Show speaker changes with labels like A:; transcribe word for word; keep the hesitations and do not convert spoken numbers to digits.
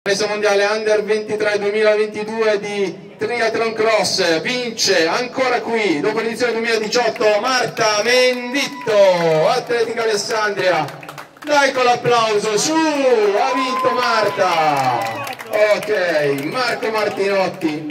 A: Messa mondiale Under ventitré duemilaventidue di Triathlon Cross, vince ancora qui dopo l'edizione duemiladiciotto Marta Menditto, Atletica Alessandria. Dai con l'applauso, su, ha vinto Marta. Ok, Marco Martinotti.